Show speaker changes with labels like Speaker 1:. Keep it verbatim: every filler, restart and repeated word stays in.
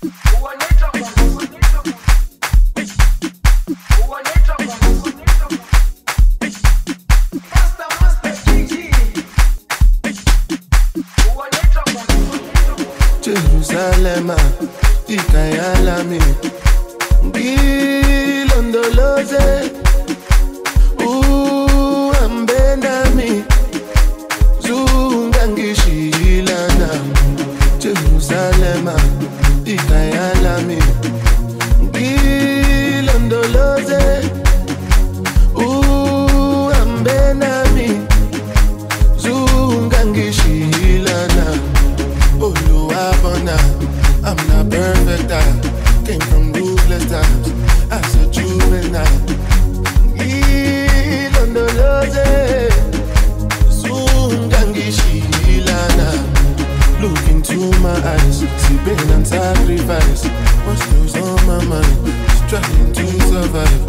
Speaker 1: Jerusalema, ikayalami, ngilondoloze, uhambenami, zungangishilana. Jerusalema, ikayalami, ngilondoloze, uhambenami, zungangishilana. I'm not perfect, I came from ruthless times as a juvenile. Ilondoloze, zungangishilana. Look into my eyes, see pain and sacrifice. What's goes on my mind, just trying to survive.